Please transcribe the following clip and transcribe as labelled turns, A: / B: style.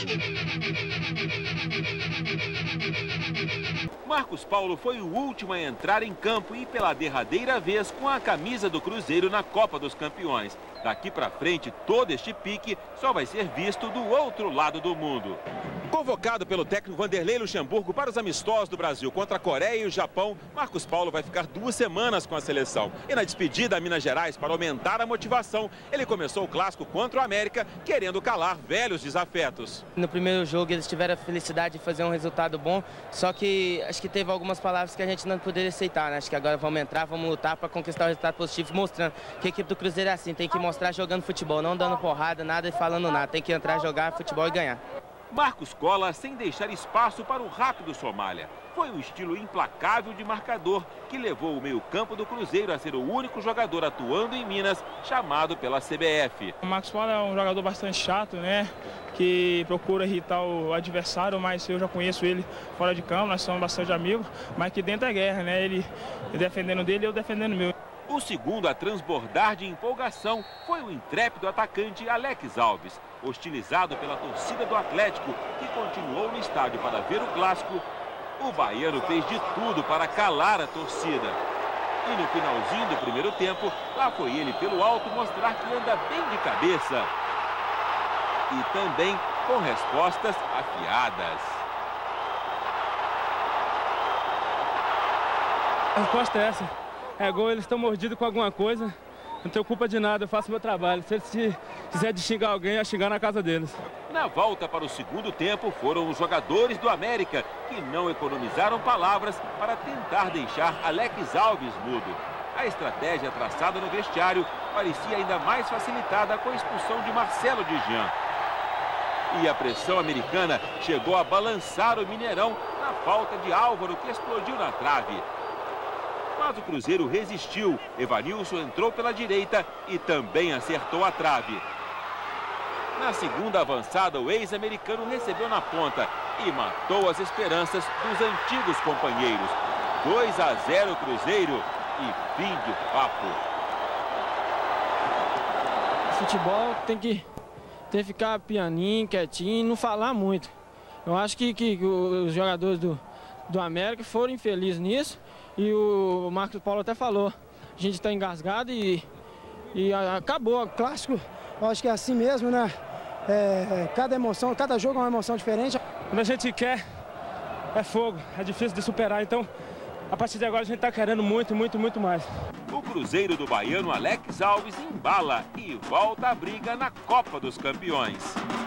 A: Marcos Paulo foi o último a entrar em campo e pela derradeira vez com a camisa do Cruzeiro na Copa dos Campeões. Daqui para frente, todo este pique só vai ser visto do outro lado do mundo. Convocado pelo técnico Vanderlei Luxemburgo para os amistosos do Brasil contra a Coreia e o Japão, Marcos Paulo vai ficar 2 semanas com a seleção. E na despedida a Minas Gerais, para aumentar a motivação, ele começou o clássico contra o América, querendo calar velhos desafetos.
B: No primeiro jogo eles tiveram a felicidade de fazer um resultado bom, só que acho que teve algumas palavras que a gente não poderia aceitar, né? Acho que agora vamos entrar, vamos lutar para conquistar o resultado positivo, mostrando que a equipe do Cruzeiro é assim, tem que mostrar jogando futebol, não dando porrada, nada e falando nada, tem que entrar, jogar futebol e ganhar.
A: Marcos cola sem deixar espaço para o rápido Somália. Foi um estilo implacável de marcador que levou o meio-campo do Cruzeiro a ser o único jogador atuando em Minas chamado pela CBF.
C: O Marcos Paulo é um jogador bastante chato, né? Que procura irritar o adversário, mas eu já conheço ele fora de campo, nós somos bastante amigos, mas que dentro é guerra, né? Ele defendendo dele e eu defendendo o meu.
A: O segundo a transbordar de empolgação foi o intrépido atacante Alex Alves. Hostilizado pela torcida do Atlético, que continuou no estádio para ver o clássico, o baiano fez de tudo para calar a torcida. E no finalzinho do primeiro tempo, lá foi ele pelo alto mostrar que anda bem de cabeça. E também com respostas afiadas.
D: A resposta é essa. É gol, eles estão mordidos com alguma coisa. Não tenho culpa de nada, eu faço meu trabalho. Se eles quiser de xingar alguém, é xingar na casa deles.
A: Na volta para o segundo tempo, foram os jogadores do América que não economizaram palavras para tentar deixar Alex Alves mudo. A estratégia traçada no vestiário parecia ainda mais facilitada com a expulsão de Marcelo de Jean. E a pressão americana chegou a balançar o Mineirão na falta de Álvaro, que explodiu na trave. Mas o Cruzeiro resistiu. Evanilson entrou pela direita e também acertou a trave. Na segunda avançada, o ex-americano recebeu na ponta e matou as esperanças dos antigos companheiros. 2-0 Cruzeiro e fim de papo.
D: Futebol tem que ficar pianinho, quietinho, não falar muito. Eu acho que os jogadores do América foram infelizes nisso. E o Marcos Paulo até falou, a gente está engasgado e acabou. O clássico,
E: eu acho que é assim mesmo, né? Cada emoção, cada jogo é uma emoção diferente.
D: Quando a gente quer, é fogo, é difícil de superar. Então, a partir de agora, a gente está querendo muito, muito, muito mais.
A: O Cruzeiro do baiano Alex Alves embala e volta à briga na Copa dos Campeões.